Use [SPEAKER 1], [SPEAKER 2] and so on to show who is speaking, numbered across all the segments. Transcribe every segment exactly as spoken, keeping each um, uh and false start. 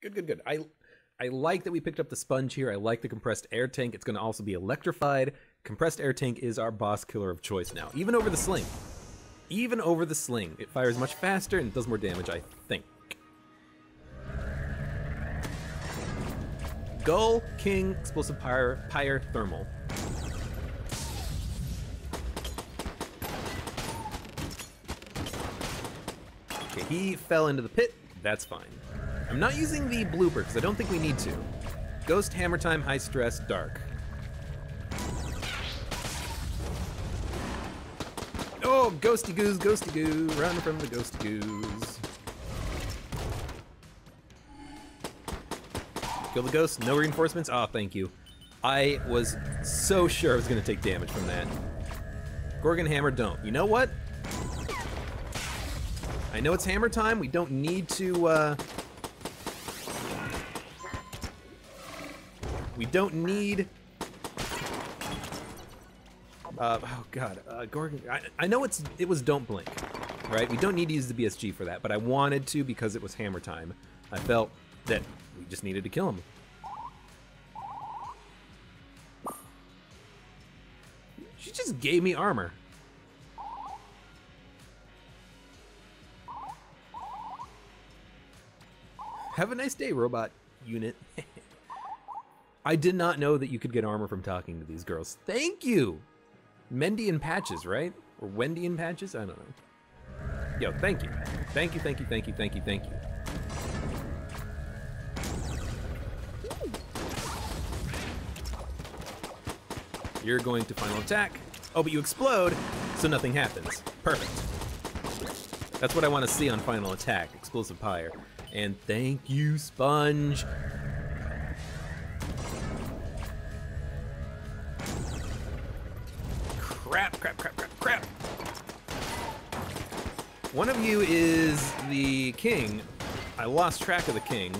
[SPEAKER 1] Good, good, good. I I like that we picked up the sponge here. I like the compressed air tank. It's going to also be electrified. Compressed air tank is our boss killer of choice now, even over the sling. Even over the sling. It fires much faster and does more damage, I think. Gull, King, Explosive Pyre, Pyre, Thermal. Okay, he fell into the pit. That's fine. I'm not using the blooper because I don't think we need to. Ghost, Hammer Time, High Stress, Dark. Oh, ghosty goose, ghosty goo, run from the ghosty goose. Kill the ghost, no reinforcements. Oh, thank you. I was so sure I was gonna take damage from that. Gorgon Hammer, don't. You know what? I know it's hammer time. We don't need to, uh... We don't need... Uh, oh god, uh, Gorgon, I, I know it's it was don't blink, right? We don't need to use the B S G for that, but I wanted to because it was hammer time. I felt that we just needed to kill him. She just gave me armor. Have a nice day, robot unit. I did not know that you could get armor from talking to these girls. Thank you! Mendian patches, right? Or Wendian patches? I don't know. Yo, thank you. Thank you, thank you, thank you, thank you, thank you. You're going to final attack. Oh, but you explode, so nothing happens. Perfect. That's what I want to see on final attack, explosive pyre. And thank you, Sponge. Crap, crap, crap, crap, crap. One of you is the king. I lost track of the king.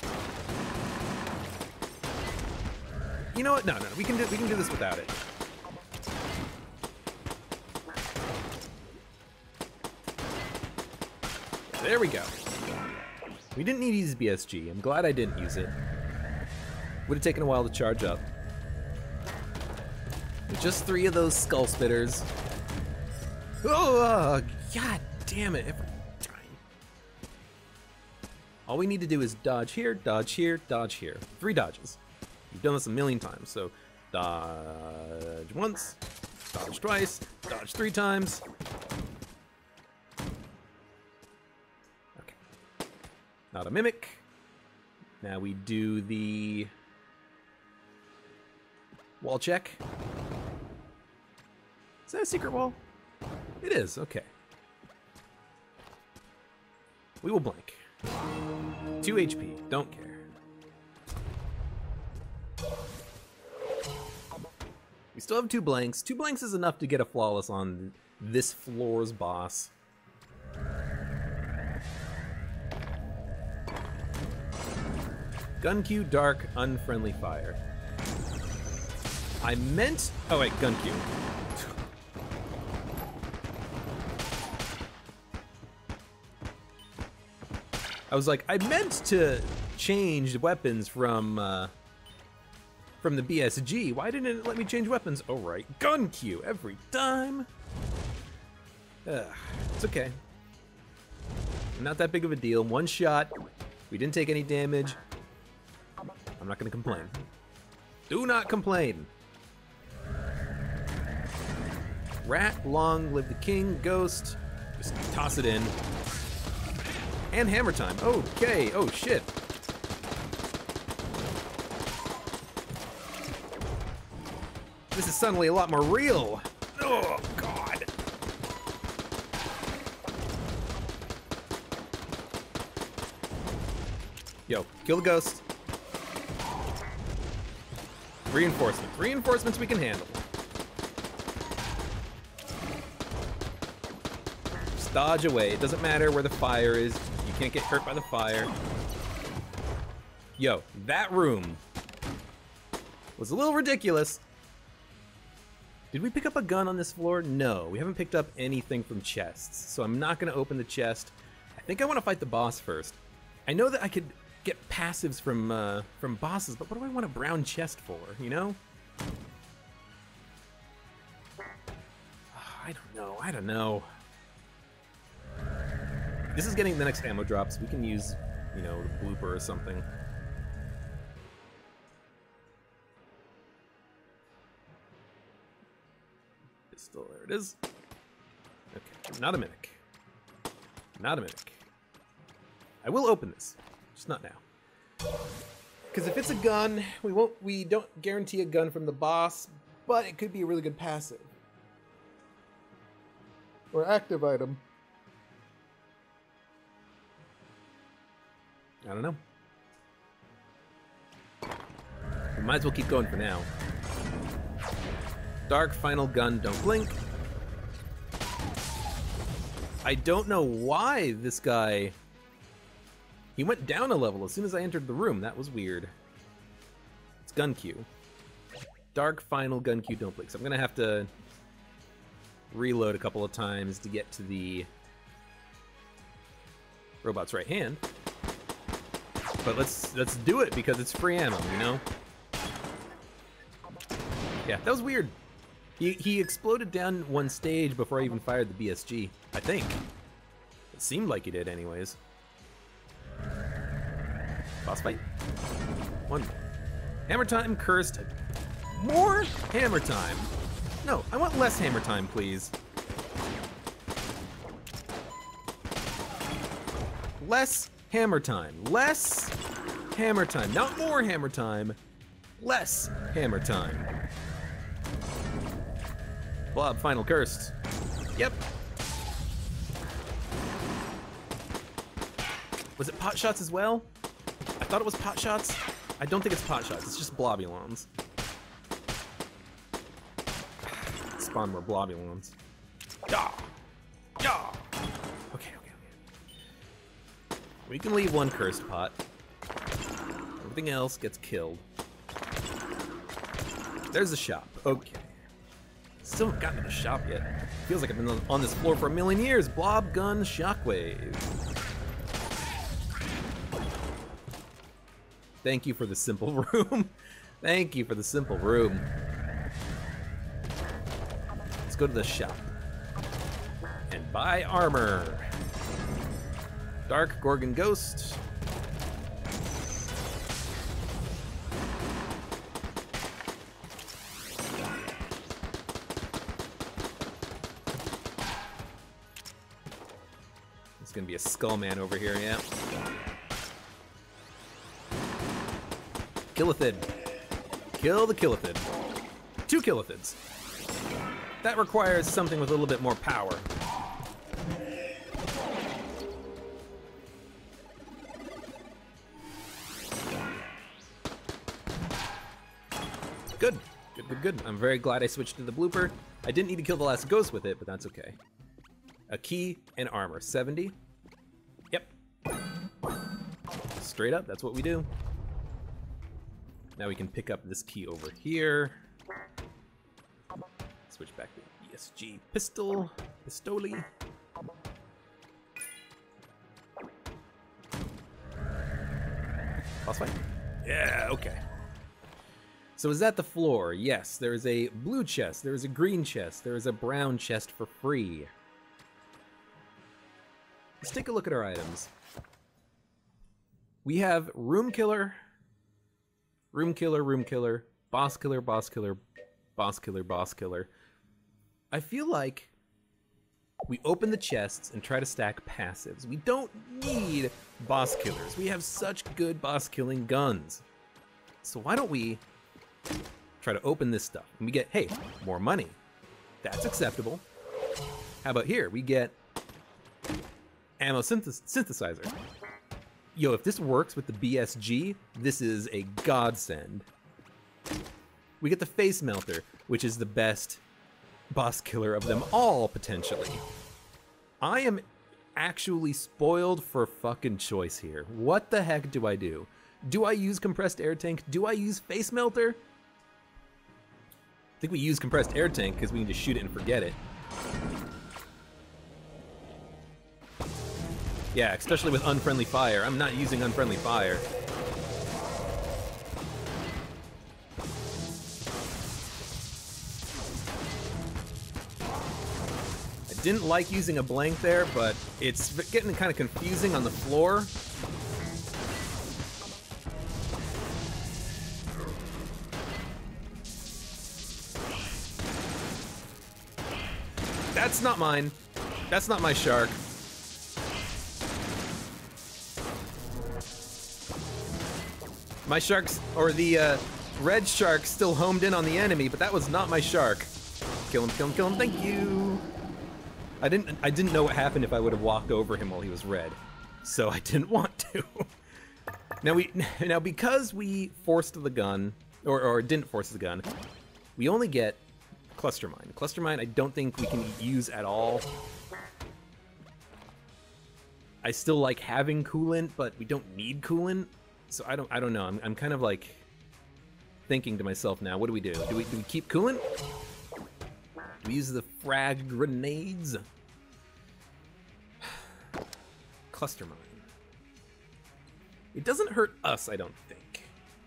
[SPEAKER 1] You know what? No, no, we can do we can do this without it. There we go. We didn't need to use B S G. I'm glad I didn't use it. Would have taken a while to charge up. With just three of those skull spitters. Oh, uh, god damn it, every time. All we need to do is dodge here, dodge here, dodge here. Three dodges. You've done this a million times, so dodge once, dodge twice, dodge three times. Okay. Not a mimic. Now we do the wall check. Is that a secret wall? It is, okay. We will blink. Two H P, don't care. We still have two blanks. Two blanks is enough to get a flawless on this floor's boss. Gun Q, dark, unfriendly fire. I meant, oh wait, gun Q. I was like, I meant to change weapons from uh, from the B S G. Why didn't it let me change weapons? Oh right, gun Q every time. Ugh, it's okay. Not that big of a deal. One shot. We didn't take any damage. I'm not gonna complain. Do not complain. Rat, long live the king, ghost. Just toss it in. And hammer time. Okay. Oh shit. This is suddenly a lot more real. Oh god. Yo, kill the ghost. Reinforcements. Reinforcements we can handle. Just dodge away. It doesn't matter where the fire is. You can't get hurt by the fire. Yo, that room was a little ridiculous. Did we pick up a gun on this floor? No, we haven't picked up anything from chests, so I'm not gonna open the chest. I think I wanna fight the boss first. I know that I could get passives from uh, from bosses, but what do I want a brown chest for, you know? I don't know, I don't know. This is getting the next ammo drops. We can use, you know, the blooper or something. Pistol, there it is. Okay, not a mimic. Not a mimic. I will open this, just not now. Because if it's a gun, we won't. We don't guarantee a gun from the boss, but it could be a really good passive or active item. I don't know. We might as well keep going for now. Dark final gun, don't blink. I don't know why this guy... He went down a level as soon as I entered the room. That was weird. It's gun queue. Dark final gun queue, don't blink. So I'm gonna have to reload a couple of times to get to the robot's right hand. But let's let's do it because it's free ammo, you know? Yeah, that was weird. He, he exploded down one stage before I even fired the B S G, I think. It seemed like he did anyways. Boss fight. One more. Hammer time, cursed. More hammer time. No, I want less hammer time, please. Less hammer time. Less hammer time. Not more hammer time. Less hammer time. Blob, final cursed. Yep. Was it pot shots as well? I thought it was pot shots. I don't think it's pot shots. It's just blobulons. Spawn more blobulons. Yeah. Yeah. Okay, okay, okay. We can leave one cursed pot. Everything else gets killed. There's the shop. Okay. Still haven't gotten to the shop yet. Feels like I've been on this floor for a million years. Blob, gun, shockwave. Thank you for the simple room. Thank you for the simple room. Let's go to the shop and buy armor. Dark Gorgon Ghost. It's gonna be a skull man over here, yeah. Killithid. Kill the Killithid. Two Killithids. That requires something with a little bit more power. Good. Good, good, good. I'm very glad I switched to the blooper. I didn't need to kill the last ghost with it, but that's okay. A key and armor. seventy. Yep. Straight up, that's what we do. Now we can pick up this key over here. Switch back to E S G pistol. Pistoli. Boss fight? Yeah, okay. So is that the floor? Yes, there is a blue chest, there is a green chest, there is a brown chest for free. Let's take a look at our items. We have room killer, room killer, room killer, boss killer, boss killer, boss killer, boss killer. I feel like we open the chests and try to stack passives. We don't need boss killers. We have such good boss killing guns. So why don't we try to open this stuff? And we get, hey, more money. That's acceptable. How about here? We get ammo synthes synthesizer. Yo, if this works with the B S G, this is a godsend. We get the face melter, which is the best boss killer of them all, potentially. I am actually spoiled for fucking choice here. What the heck do I do? Do I use compressed air tank? Do I use face melter? I think we use compressed air tank because we can just shoot it and forget it. Yeah, especially with unfriendly fire. I'm not using unfriendly fire. Didn't like using a blank there, but it's getting kind of confusing on the floor. That's not mine. That's not my shark. My sharks, or the uh, red shark still homed in on the enemy, but that was not my shark. Kill him, kill him, kill him, thank you! I didn't I didn't know what happened if I would have walked over him while he was red. So I didn't want to. Now we now because we forced the gun, or, or didn't force the gun, we only get cluster mine. Cluster mine I don't think we can use at all. I still like having coolant, but we don't need coolant. So I don't I don't know. I'm I'm kind of like thinking to myself now, what do we do? Do we do we keep coolant? Do we use the frag grenades? Cluster mine. It doesn't hurt us, I don't think.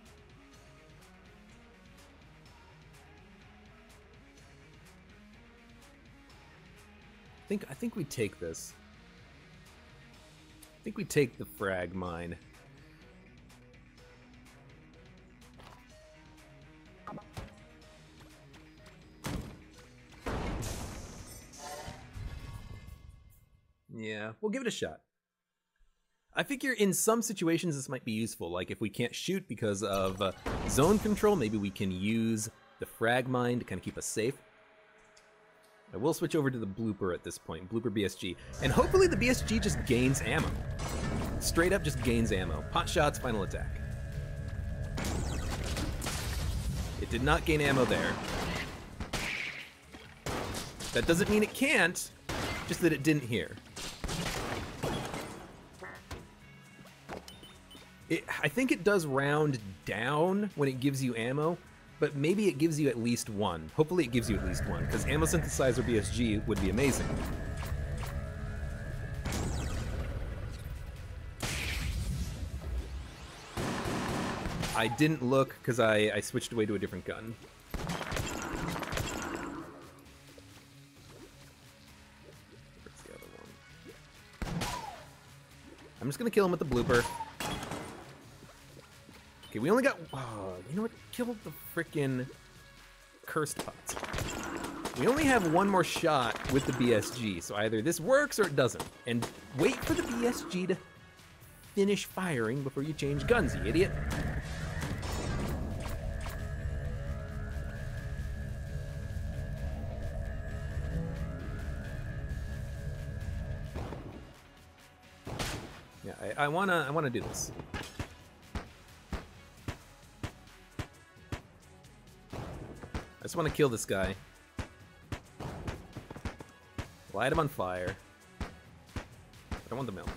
[SPEAKER 1] I think I think we take this. I think we take the frag mine. Yeah, we'll give it a shot. I figure in some situations this might be useful, like if we can't shoot because of uh, zone control, maybe we can use the frag mine to kind of keep us safe. I will switch over to the blooper at this point, blooper B S G, and hopefully the B S G just gains ammo. Straight up just gains ammo. Pot shots, final attack. It did not gain ammo there. That doesn't mean it can't, just that it didn't here. It, I think it does round down when it gives you ammo, but maybe it gives you at least one. Hopefully it gives you at least one, because ammo synthesizer B S G would be amazing. I didn't look because I, I switched away to a different gun. Where's the other one? I'm just gonna kill him with the blooper. Okay, we only got, oh, you know what? Killed the frickin' cursed pots. We only have one more shot with the B S G, so either this works or it doesn't. And wait for the B S G to finish firing before you change guns, you idiot. Yeah, I, I wanna, I wanna do this. I just want to kill this guy. Light him on fire. I don't want the melons.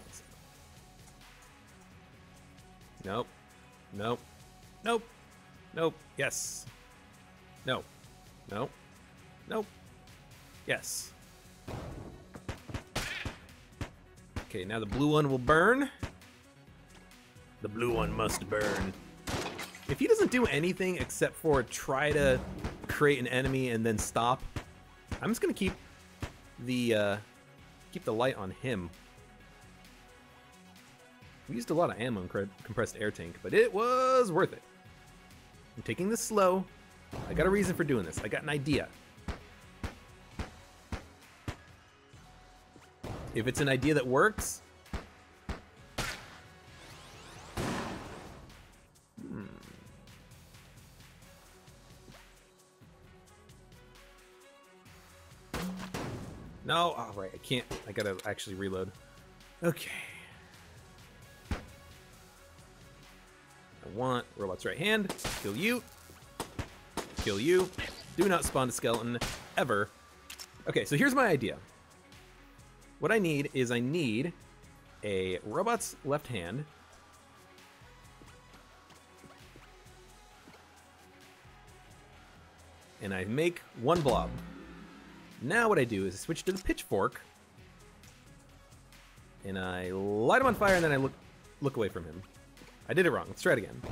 [SPEAKER 1] Nope. Nope. Nope. Nope. Yes. No. Nope. Nope. Yes. Okay, now the blue one will burn. The blue one must burn. If he doesn't do anything except for try to create an enemy and then stop, I'm just gonna keep the uh, keep the light on him. We used a lot of ammo in compressed air tank, but it was worth it. I'm taking this slow. I got a reason for doing this. I got an idea. If it's an idea that works, no, oh right, I can't, I gotta actually reload. Okay. I want robot's right hand, kill you, kill you, do not spawn a skeleton, ever. Okay, so here's my idea. What I need is I need a robot's left hand, and I make one blob. Now what I do is I switch to the pitchfork, and I light him on fire, and then I look look away from him. I did it wrong. Let's try it again.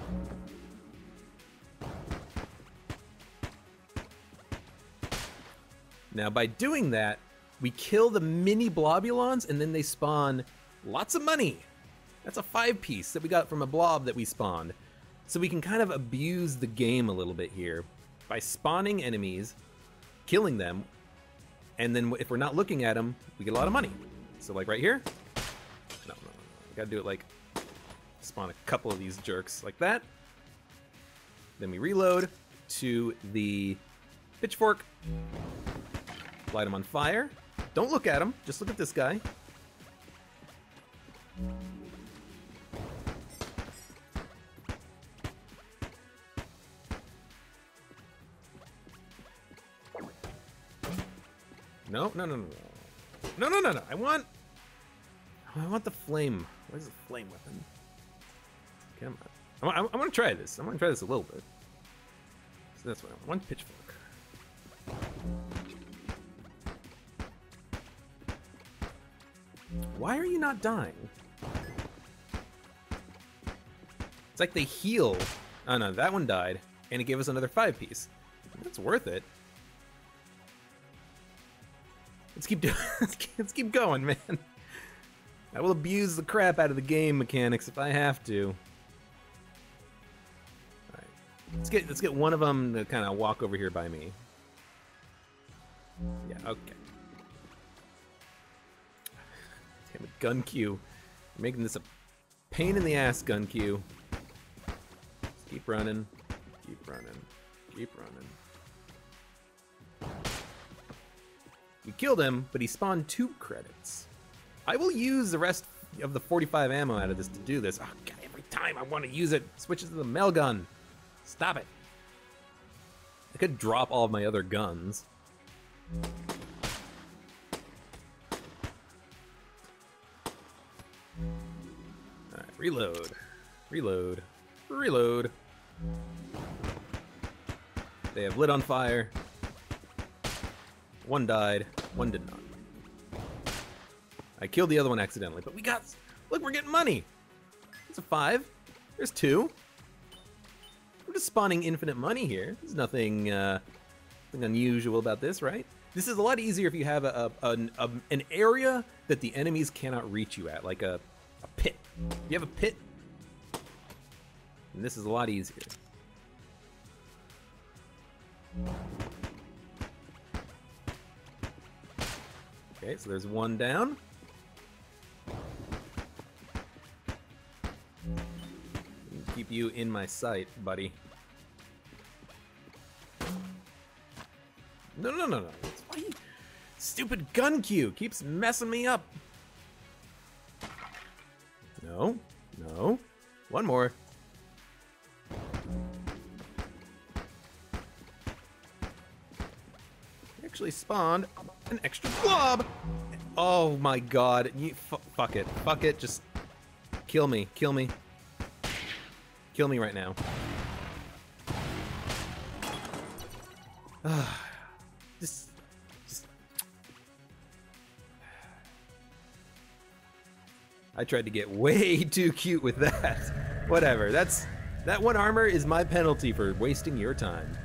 [SPEAKER 1] Now by doing that, We kill the mini blobulons, and then they spawn lots of money. That's a five piece that we got from a blob that we spawned. So we can kind of abuse the game a little bit here by spawning enemies, killing them, and then if we're not looking at them, we get a lot of money. So like right here, no, no, no, we gotta do it like, spawn a couple of these jerks like that. Then we reload to the pitchfork, light them on fire. Don't look at him, just look at this guy. No, no, no, no, no. No, no, no, no. I want... I want the flame. Where's the flame weapon? Come on. I, I, I want to try this. I want to try this a little bit. So that's what I want. One pitchfork. Why are you not dying? It's like they heal. Oh no, that one died, and it gave us another five piece. That's worth it. Let's keep doing. Let's keep going, man. I will abuse the crap out of the game mechanics if I have to. All right, let's get let's get one of them to kind of walk over here by me. Yeah, okay. Damn it, gun queue. You're making this a pain in the ass, gun queue. Just keep running, keep running, keep running. We killed him, but he spawned two credits. I will use the rest of the forty-five ammo out of this to do this. Oh god, every time I want to use it, switches to the mail gun. Stop it. I could drop all of my other guns. Alright, reload. Reload. Reload. They have lit on fire. One died, one did not. I killed the other one accidentally, but we got, look, we're getting money. It's a five, there's two. We're just spawning infinite money here. There's nothing, uh, nothing unusual about this, right? This is a lot easier if you have a, a, a, a an area that the enemies cannot reach you at, like a, a pit. If you have a pit, and this is a lot easier. Okay, so there's one down. Keep you in my sight, buddy. No, no, no, no. It's why you, stupid gun queue keeps messing me up. No, no. One more. Actually spawned an extra blob. Oh my god. You, f fuck it. Fuck it. Just kill me. Kill me. Kill me right now. just, just. I tried to get way too cute with that. Whatever. That's that one armor is my penalty for wasting your time.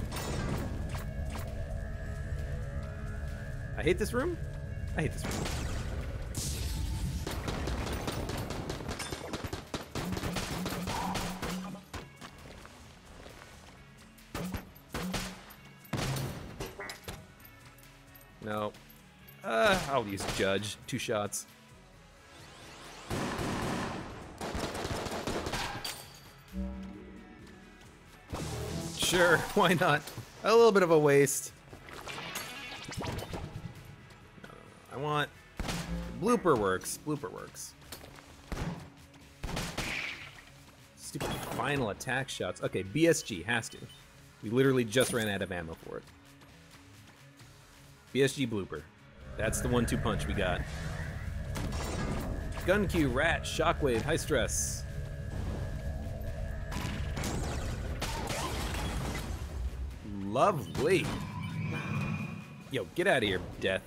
[SPEAKER 1] I hate this room. I hate this room. No. Uh, I'll use Judge. Two shots. Sure, why not? A little bit of a waste. I want blooper works. Blooper works. Stupid final attack shots. Okay, B S G has to. We literally just ran out of ammo for it. B S G blooper. That's the one two punch we got. Gun Q, rat, shockwave, high stress. Lovely. Yo, get out of here, death.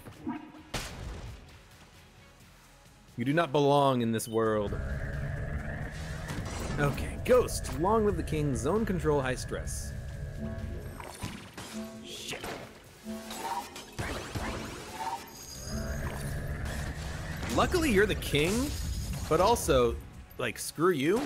[SPEAKER 1] You do not belong in this world. Okay, Ghost. Long live the king. Zone control, high stress. Shit. Luckily, you're the king, but also, like, screw you.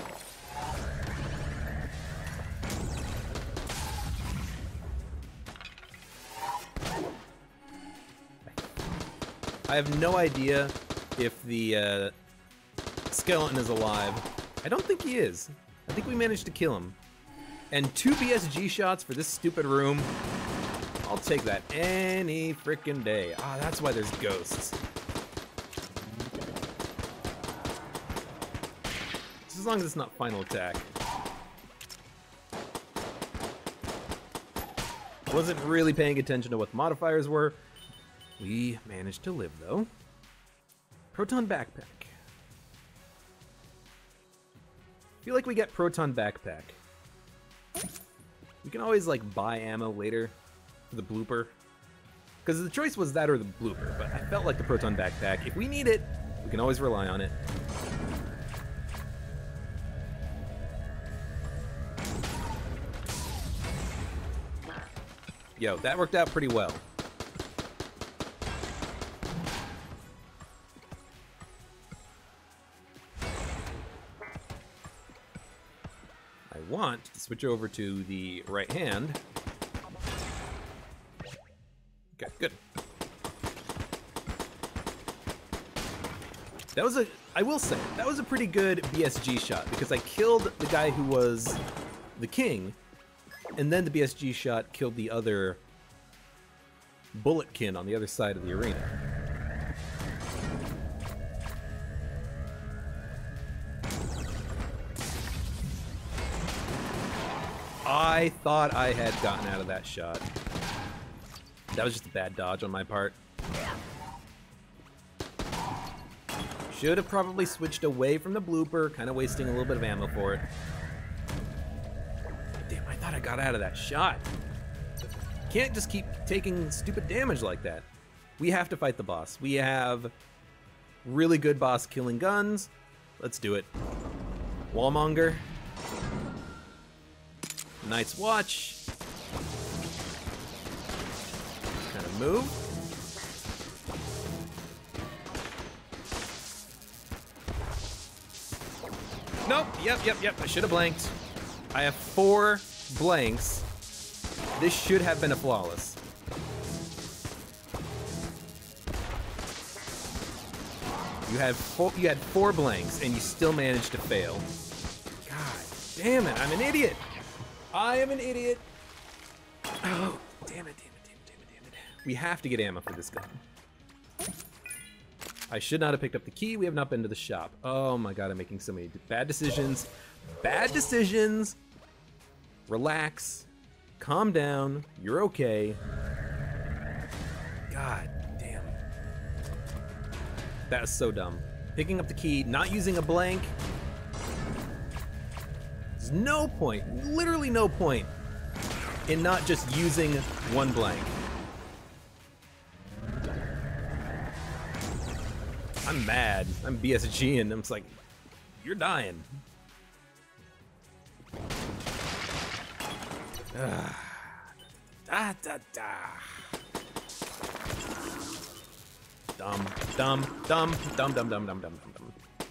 [SPEAKER 1] I have no idea if the uh, skeleton is alive. I don't think he is. I think we managed to kill him. And two B S G shots for this stupid room. I'll take that any frickin' day. Ah, that's why there's ghosts. Just as long as it's not final attack. Wasn't really paying attention to what the modifiers were. We managed to live, though. Proton backpack. Feel like we get proton backpack. We can always, like, buy ammo later for the blooper. Because the choice was that or the blooper, but I felt like the proton backpack. If we need it, we can always rely on it. Yo, that worked out pretty well. I want to switch over to the right hand. Okay, good. That was a, I will say, that was a pretty good B S G shot because I killed the guy who was the king, and then the B S G shot killed the other bulletkin on the other side of the arena. I thought I had gotten out of that shot. That was just a bad dodge on my part. Should have probably switched away from the blooper, kind of wasting a little bit of ammo for it. Damn, I thought I got out of that shot. Can't just keep taking stupid damage like that. We have to fight the boss. We have really good boss killing guns. Let's do it. Wallmonger. Night's Watch. Kind of move. Nope, yep, yep, yep, I should have blanked. I have four blanks. This should have been a flawless. You had four, you had four blanks and you still managed to fail. God damn it, I'm an idiot. I am an idiot. Oh, damn it, damn it, damn it, damn it, damn it. We have to get ammo for this gun. I should not have picked up the key. We have not been to the shop. Oh my god, I'm making so many bad decisions. Bad decisions. Relax. Calm down. You're okay. God damn. That was so dumb. Picking up the key, not using a blank. There's no point, literally no point, in not just using one blank. I'm mad. I'm B S G and I'm just like, you're dying. Ah. Da da da. Dumb, dumb, dumb, dumb, dumb, dumb, dumb, dumb, dumb.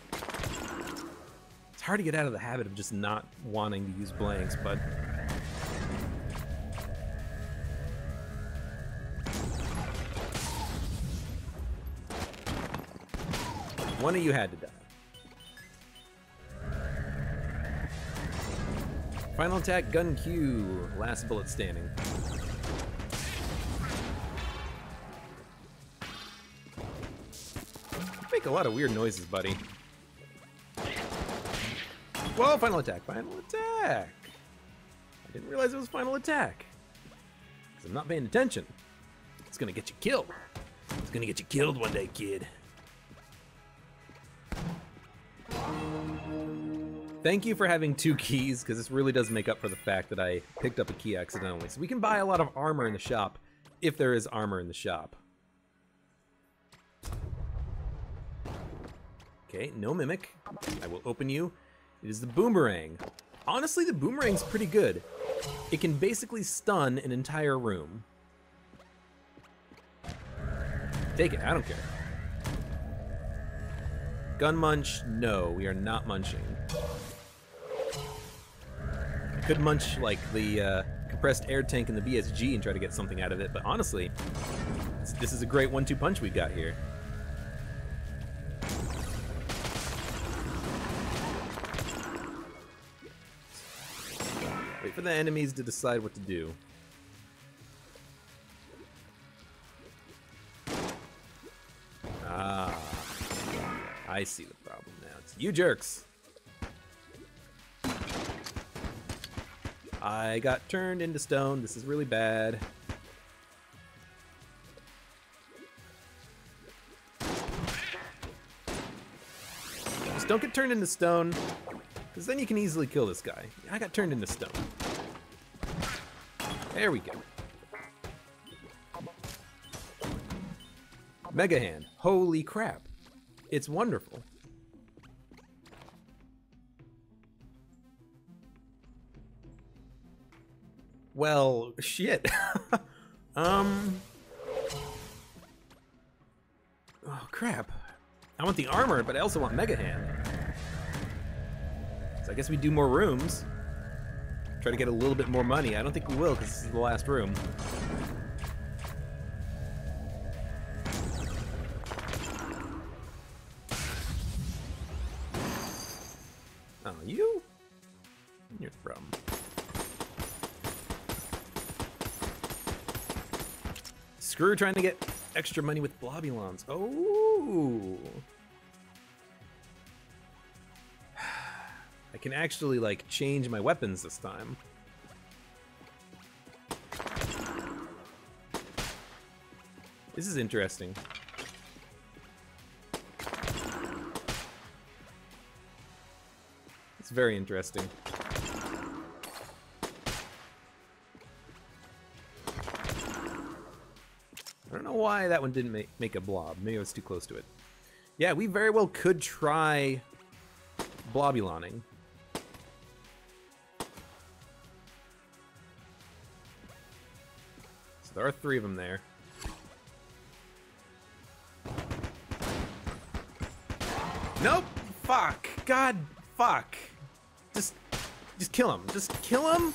[SPEAKER 1] It's hard to get out of the habit of just not wanting to use blanks, but one of you had to die. Final attack, gun Q. Last bullet standing. You make a lot of weird noises, buddy. Whoa, final attack, final attack. I didn't realize it was final attack. Because I'm not paying attention. It's gonna get you killed. It's gonna get you killed one day, kid. Thank you for having two keys, because this really does make up for the fact that I picked up a key accidentally. So we can buy a lot of armor in the shop, if there is armor in the shop. Okay, no mimic. I will open you. It is the boomerang. Honestly, the boomerang's pretty good. It can basically stun an entire room. Take it, I don't care. Gun munch? No, we are not munching. I could munch like the uh, compressed air tank in the B S G and try to get something out of it, but honestly, this is a great one two punch we got here. Wait for the enemies to decide what to do. Ah, I see the problem now. It's you jerks. I got turned into stone. This is really bad. Just don't get turned into stone, because then you can easily kill this guy. I got turned into stone. There we go. Mega Hand. Holy crap. It's wonderful. Well, shit. um. Oh, crap. I want the armor, but I also want Mega Hand. So I guess we do more rooms. Try to get a little bit more money. I don't think we will, because this is the last room. Oh, you? You're the problem. Screw trying to get extra money with Blobulons. Oh! I can actually, like, change my weapons this time. This is interesting. It's very interesting. I don't know why that one didn't make, make a blob. Maybe I was too close to it. Yeah, we very well could try blobuloning. So there are three of them there. Nope! Fuck! God, fuck! Just, just kill him. Just kill him?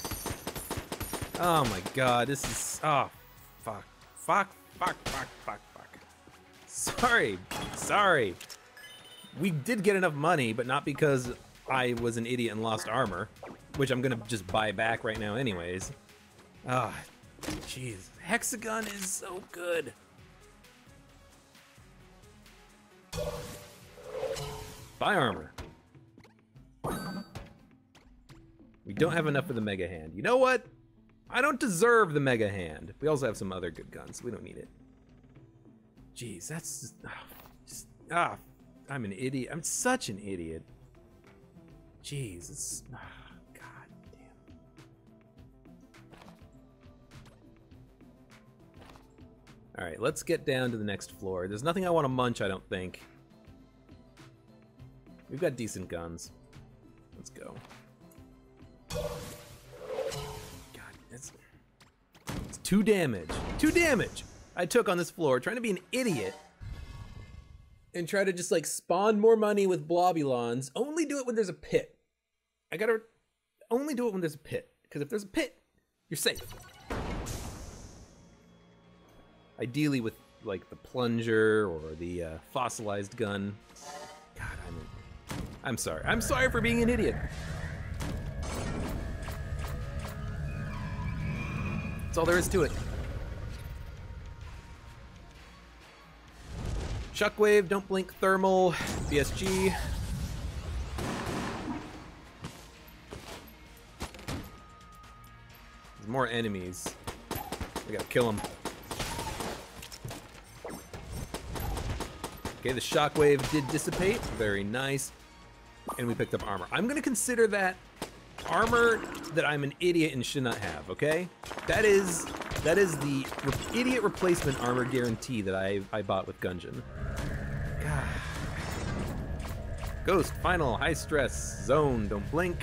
[SPEAKER 1] Oh my god, this is, oh, fuck. Fuck, fuck, fuck, fuck, fuck. Sorry, sorry. We did get enough money, but not because I was an idiot and lost armor, which I'm gonna just buy back right now anyways. Ah, oh, jeez. Hexagon is so good. Buy armor. We don't have enough for the Mega Hand. You know what? I don't deserve the Mega Hand. We also have some other good guns, so we don't need it. Jeez, that's just, oh, just, ah, I'm an idiot. I'm such an idiot. Jeez, it's, oh, god damn. All right, let's get down to the next floor. There's nothing I want to munch, I don't think. We've got decent guns. Let's go. It's, it's two damage. Two damage I took on this floor trying to be an idiot and try to just like spawn more money with Blobulons. Only do it when there's a pit. I gotta only do it when there's a pit, because if there's a pit, you're safe. Ideally with like the plunger or the uh, fossilized gun. God, I'm I'm sorry. I'm sorry for being an idiot. That's all there is to it. Shockwave, don't blink, thermal, B S G. There's more enemies. We gotta kill them. Okay, the shockwave did dissipate. Very nice. And we picked up armor. I'm gonna consider that armor that I'm an idiot and should not have, okay? That is that is the re idiot replacement armor guarantee that I I bought with Gungeon. God. Ghost, final, high stress, zone, don't blink.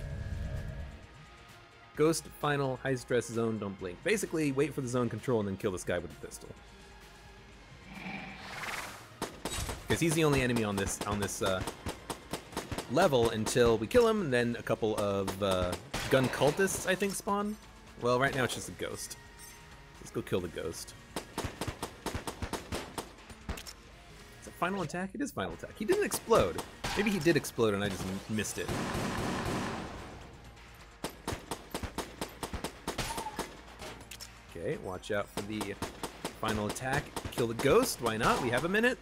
[SPEAKER 1] Ghost, final, high stress, zone, don't blink. Basically, wait for the zone control and then kill this guy with the pistol. because he's the only enemy on this on this uh, level until we kill him, and then a couple of uh, gun cultists, I think, spawn. Well, right now it's just a ghost. Let's go kill the ghost. Is it final attack? It is final attack. He didn't explode. Maybe he did explode and I just missed it. Okay, watch out for the final attack. Kill the ghost. Why not? We have a minute.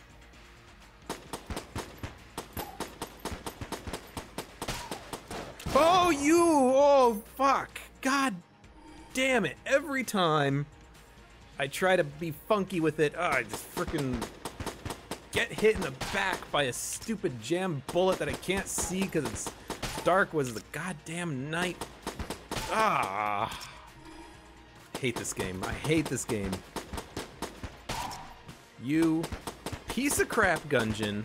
[SPEAKER 1] Oh, you! Oh, fuck. God damn it. Every time I try to be funky with it, oh, I just freaking get hit in the back by a stupid jam bullet that I can't see because it's dark was the goddamn night. Ah. I hate this game. I hate this game. You piece of crap, Gungeon.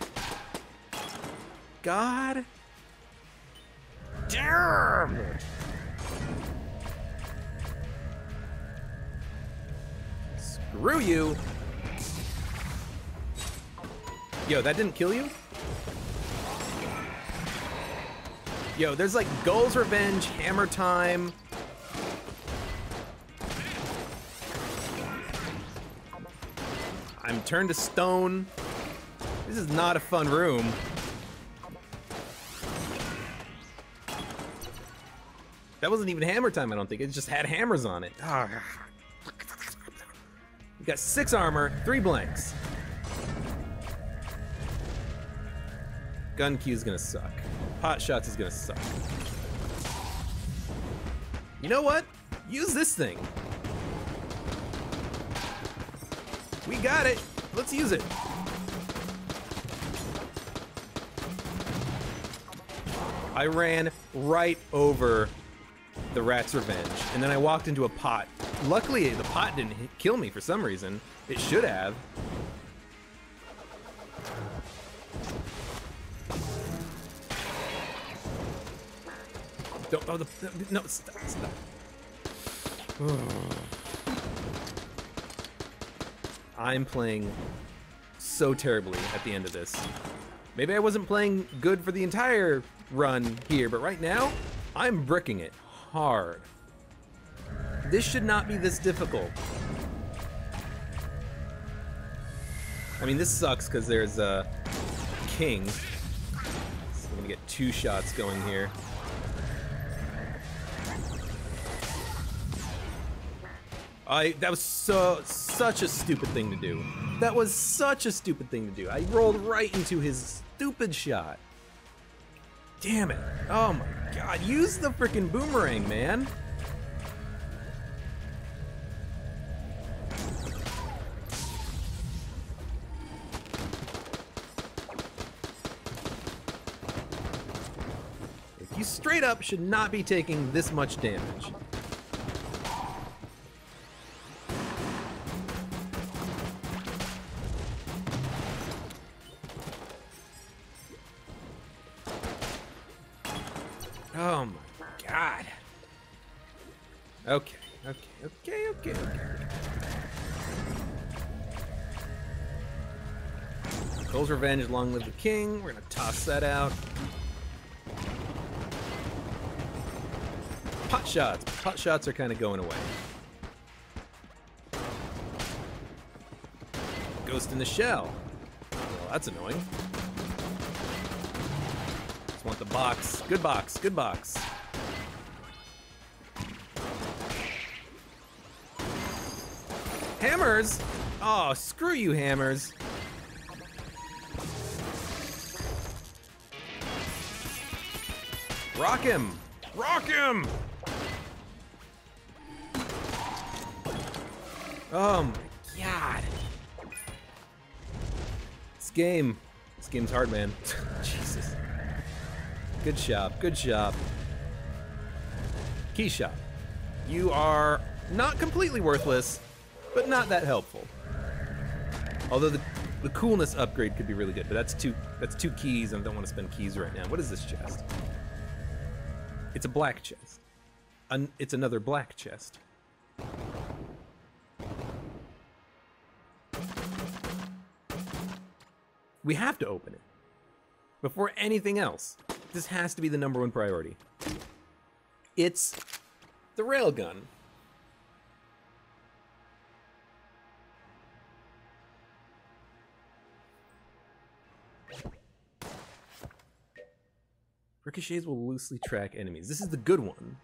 [SPEAKER 1] God damn it. Screw you. Yo, that didn't kill you? Yo, there's like Gull's Revenge, Hammer Time. I'm turned to stone. This is not a fun room. That wasn't even Hammer Time, I don't think. It just had hammers on it. Oh. You got six armor, three blanks. Gun Q is gonna suck. Pot shots is gonna suck. You know what? Use this thing. We got it. Let's use it. I ran right over the Rat's Revenge, and then I walked into a pot. Luckily, the pot didn't hit, kill me for some reason. It should have. Don't, oh, the, no, stop, stop. I'm playing so terribly at the end of this. Maybe I wasn't playing good for the entire run here, but right now, I'm bricking it hard. This should not be this difficult. I mean, this sucks because there's a king. So I'm gonna get two shots going here. I, that was so, such a stupid thing to do. That was such a stupid thing to do. I rolled right into his stupid shot. Damn it. Oh my god, use the freaking boomerang, man. You straight up should not be taking this much damage. Oh my god. Okay, okay, okay, okay, okay. Gull's Revenge, long live the king. We're gonna toss that out. Pot shots. Pot shots are kind of going away. Ghost in the shell. Well, that's annoying. Just want the box. Good box. Good box. Hammers? Oh, screw you, hammers. Rock him. Rock him. Oh my god. This game. This game's hard, man. Jesus. Good shop. Good shop. Key shop. You are not completely worthless, but not that helpful. Although the the coolness upgrade could be really good, but that's two that's two keys and I don't want to spend keys right now. What is this chest? It's a black chest. An, it's another black chest. We have to open it. Before anything else. This has to be the number one priority. It's the railgun. Ricochets will loosely track enemies. This is the good one.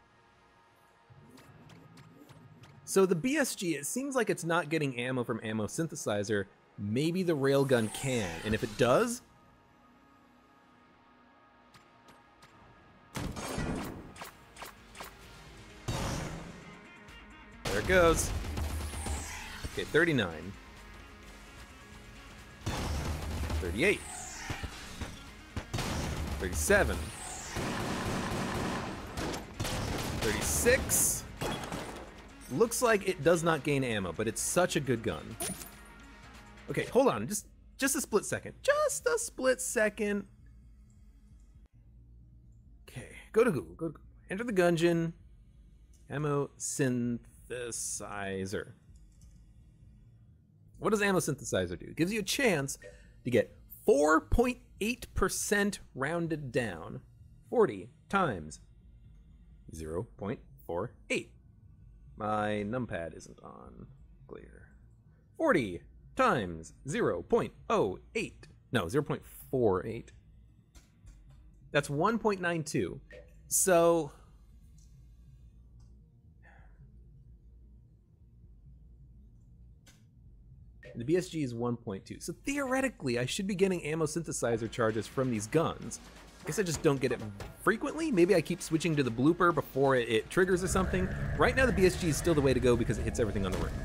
[SPEAKER 1] So the B S G, it seems like it's not getting ammo from ammo synthesizer. Maybe the railgun can, and if it does, there it goes. Okay, thirty-nine. thirty-eight. thirty-seven. thirty-six. Looks like it does not gain ammo, but it's such a good gun. Okay, hold on, just just a split second. Just a split second. Okay, go to Google, go to Google. Enter the Gungeon. Ammo synthesizer. What does ammo synthesizer do? It gives you a chance to get four point eight percent rounded down. forty times zero point four eight. My numpad isn't on. Clear. forty times zero point zero eight. No, zero point four eight. That's one point nine two. So the B S G is one point two. So theoretically, I should be getting ammo synthesizer charges from these guns. I guess I just don't get it frequently. Maybe I keep switching to the blooper before it, it triggers or something. Right now, the B S G is still the way to go because it hits everything on the rim.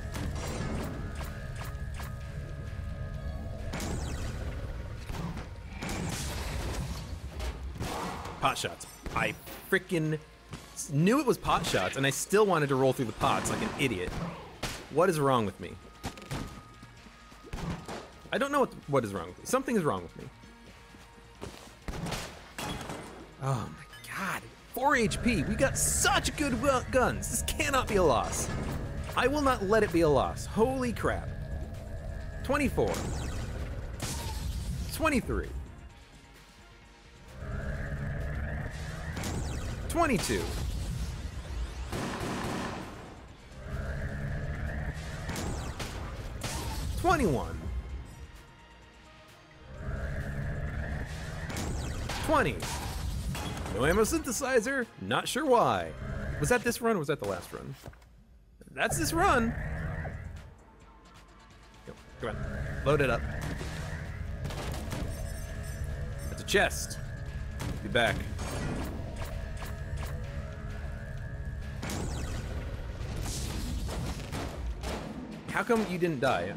[SPEAKER 1] Pot shots. I freaking knew it was pot shots, and I still wanted to roll through the pots like an idiot. What is wrong with me? I don't know what, what is wrong with me. Something is wrong with me. Oh my god. four H P. We got such good guns. This cannot be a loss. I will not let it be a loss. Holy crap. twenty-four. twenty-three. twenty-two. twenty-one. twenty. No ammo synthesizer. Not sure why. Was that this run or was that the last run? That's this run. Go, come on. Load it up. That's a chest. Be back. How come you didn't die?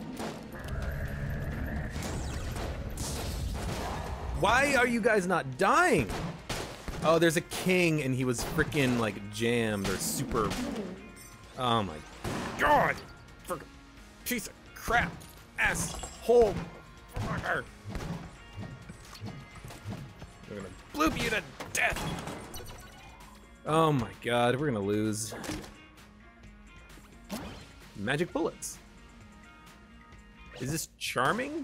[SPEAKER 1] Why are you guys not dying? Oh, there's a king and he was freaking like jammed or super. Oh my god! Frick, piece of crap! Asshole! Fucker. We're gonna bloop you to death! Oh my god, we're gonna lose. Magic bullets. Is this charming?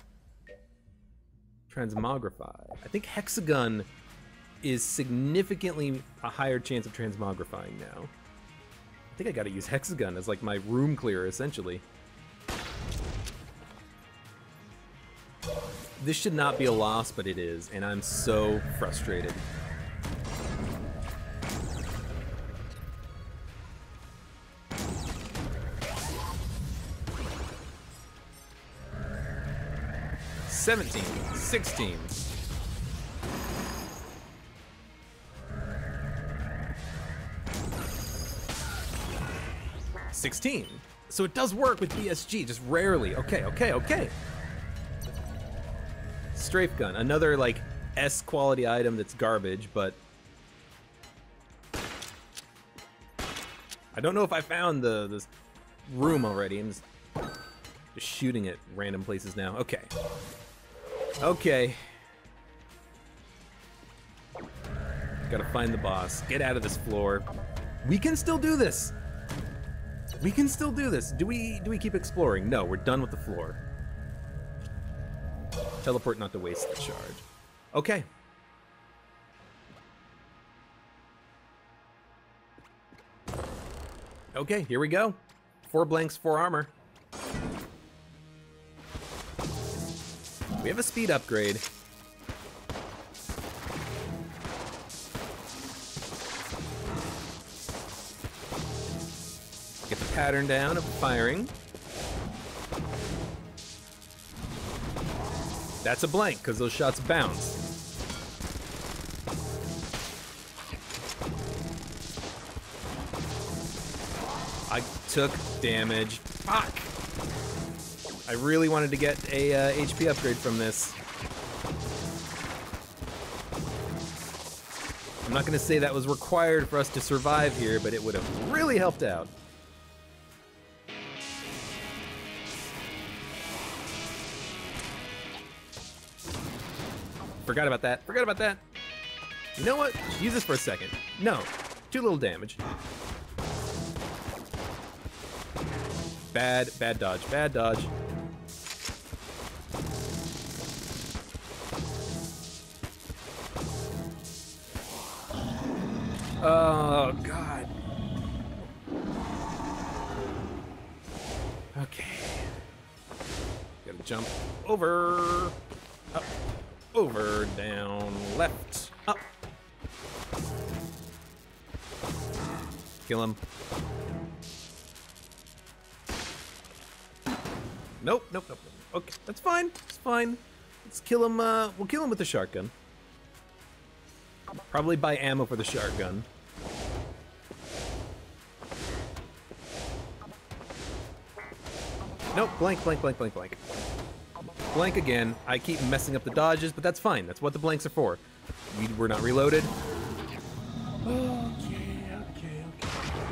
[SPEAKER 1] Transmogrify. I think hexagon is significantly a higher chance of transmogrifying now. I think I gotta use hexagon as like my room clearer, essentially. This should not be a loss, but it is, and I'm so frustrated. seventeen, sixteen. sixteen. So it does work with B S G, just rarely. Okay, okay, okay. Strafe gun, another like S quality item that's garbage, but I don't know if I found the this room already. I'm just, just shooting at random places now. Okay. Okay. Gotta find the boss. Get out of this floor. We can still do this. We can still do this. Do we do we keep exploring? No, we're done with the floor. Teleport not to waste the charge. Okay. Okay, here we go. Four blanks, four armor. We have a speed upgrade. Get the pattern down of firing. That's a blank, because those shots bounce. I took damage. Fuck! I really wanted to get a uh, H P upgrade from this. I'm not gonna say that was required for us to survive here, but it would have really helped out. Forgot about that. Forgot about that. You know what? Use this for a second. No. Too little damage. Bad, bad dodge. Bad dodge. Oh, God. Okay. Gotta jump over. Up. Over, down, left, up. Kill him. Nope, nope, nope. Okay, that's fine. It's fine. Let's kill him. Uh, we'll kill him with the shotgun. Probably buy ammo for the shotgun. Nope, blank, blank, blank, blank, blank. Blank again. I keep messing up the dodges, but that's fine. That's what the blanks are for. We, we're not reloaded. Okay, okay, okay.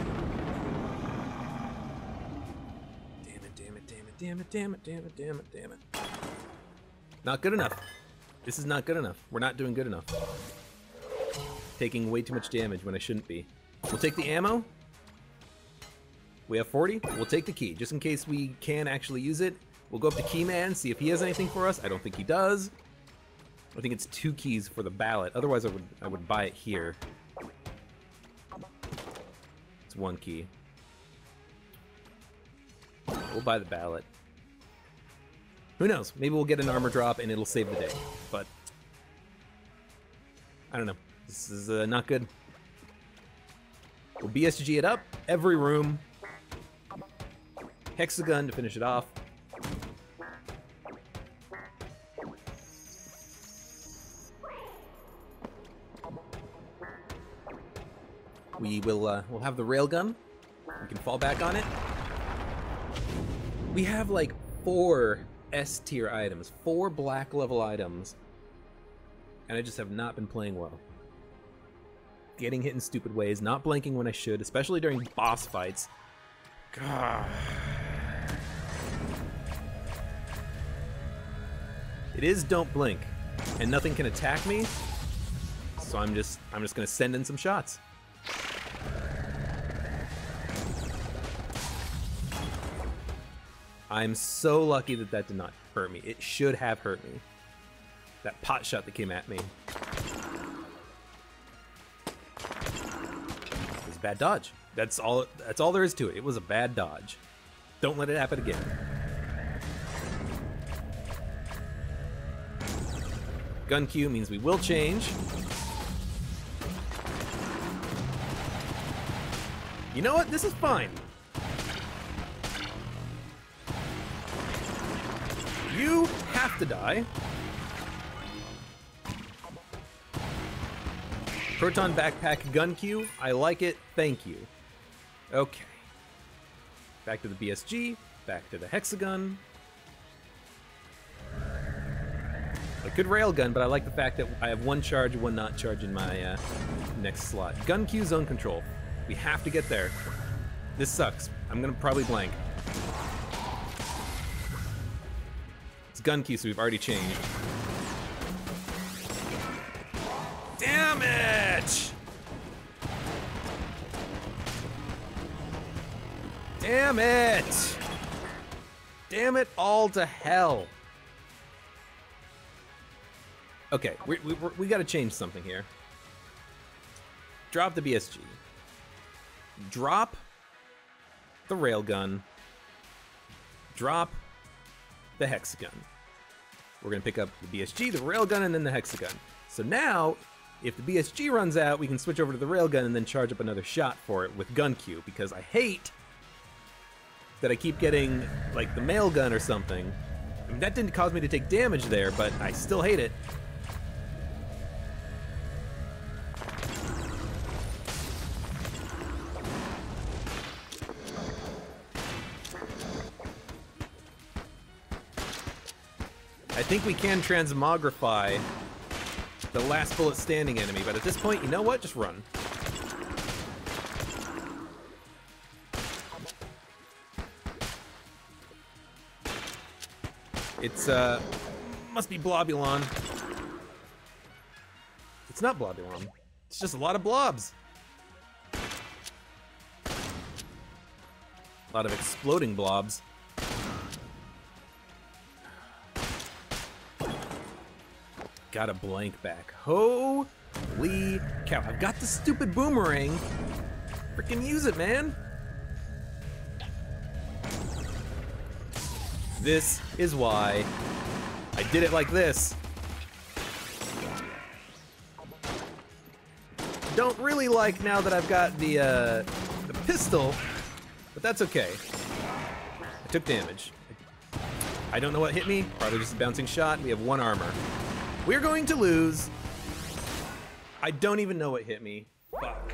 [SPEAKER 1] Damn it, damn it, damn it, damn it, damn it, damn it, damn it, damn it. Not good enough. This is not good enough. We're not doing good enough. Taking way too much damage when I shouldn't be. We'll take the ammo. We have forty. We'll take the key, just in case we can actually use it. We'll go up to Keyman, see if he has anything for us. I don't think he does. I think it's two keys for the ballot. Otherwise, I would I would buy it here. It's one key. We'll buy the ballot. Who knows? Maybe we'll get an armor drop and it'll save the day. But I don't know. This is uh, not good. We'll B S G it up. Every room. Hexagon to finish it off. We will uh, we'll have the railgun. We can fall back on it. We have like four S tier items, four black level items, and I just have not been playing well. Getting hit in stupid ways, not blinking when I should, especially during boss fights. God. It is don't blink, and nothing can attack me, so I'm just I'm just gonna send in some shots. I'm so lucky that that did not hurt me. It should have hurt me. That pot shot that came at me. It was a bad dodge. That's all. That's all there is to it. It was a bad dodge. Don't let it happen again. Gun Q means we will change. You know what? This is fine. You have to die. Proton Backpack Gun Q. I like it. Thank you. Okay. Back to the B S G. Back to the Hexagon. I could railgun, but I like the fact that I have one charge, one not charge in my uh, next slot. Gun Q zone control. We have to get there. This sucks. I'm gonna probably blank. It's Gun Q, so we've already changed. Damn it! Damn it! Damn it all to hell. Okay, we, we, we got to change something here. Drop the B S G. Drop the railgun. Drop the hexagon. We're going to pick up the B S G, the railgun, and then the hexagon. So now, if the B S G runs out, we can switch over to the railgun and then charge up another shot for it with gun Q, because I hate that I keep getting, like, the mail gun or something. I mean, that didn't cause me to take damage there, but I still hate it. I think we can transmogrify the last bullet standing enemy, but at this point, you know what? Just run. It's, uh, must be Blobulon. It's not Blobulon. It's just a lot of blobs. A lot of exploding blobs. Got a blank back. Holy cow. I've got the stupid boomerang. Freaking use it, man. This is why I did it like this. Don't really like now that I've got the, uh, the pistol, but that's okay. I took damage. I don't know what hit me. Probably just a bouncing shot. We have one armor. We're going to lose. I don't even know what hit me. Fuck.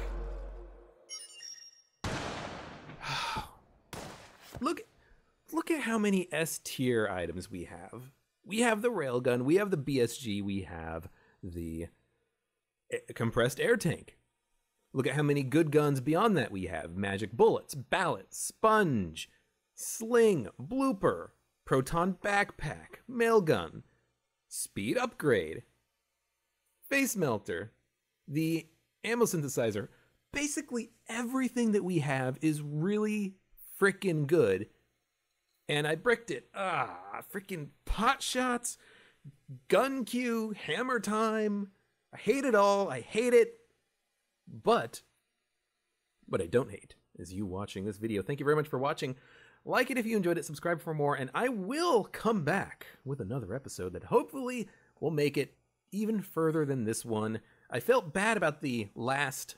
[SPEAKER 1] Look, look at how many S tier items we have. We have the railgun, we have the B S G, we have the compressed air tank. Look at how many good guns beyond that we have. Magic bullets, ballot, sponge, sling, blooper, proton backpack, mail gun, speed upgrade, face melter, the ammo synthesizer. Basically everything that we have is really freaking good. And I bricked it. Ah, freaking pot shots, gun Q, hammer time. I hate it all. I hate it. But what I don't hate is you watching this video. Thank you very much for watching. Like it if you enjoyed it, subscribe for more, and I will come back with another episode that hopefully will make it even further than this one. I felt bad about the last,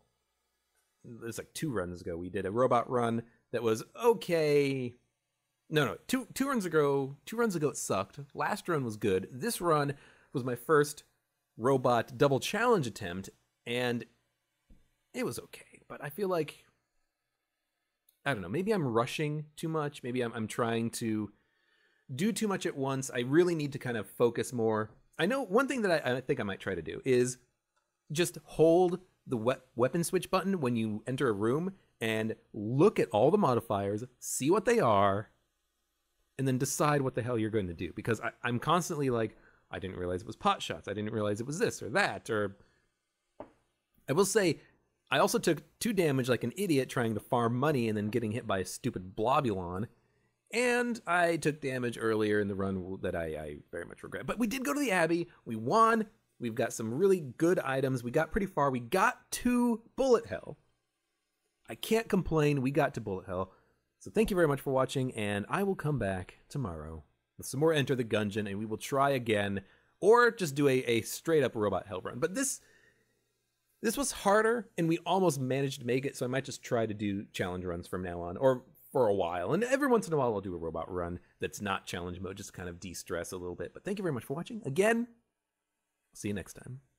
[SPEAKER 1] it was like two runs ago, we did a robot run that was okay. No, no, two, two runs ago, two runs ago it sucked. Last run was good. This run was my first robot double challenge attempt, and it was okay. But I feel like, I don't know, maybe I'm rushing too much. Maybe I'm, I'm trying to do too much at once. I really need to kind of focus more. I know one thing that I, I think I might try to do is just hold the we weapon switch button when you enter a room and look at all the modifiers, see what they are, and then decide what the hell you're going to do. Because I, I'm constantly like, I didn't realize it was pot shots. I didn't realize it was this or that. Or I will say, I also took two damage like an idiot trying to farm money and then getting hit by a stupid Blobulon. And I took damage earlier in the run that I, I very much regret. But we did go to the Abbey. We won. We've got some really good items. We got pretty far. We got to Bullet Hell. I can't complain. We got to Bullet Hell. So thank you very much for watching, and I will come back tomorrow with some more Enter the Gungeon, and we will try again, or just do a, a straight-up robot hell run. But this... This was harder, and we almost managed to make it, so I might just try to do challenge runs from now on, or for a while. And every once in a while, I'll do a robot run that's not challenge mode, just to kind of de-stress a little bit. But thank you very much for watching. Again, I'll see you next time.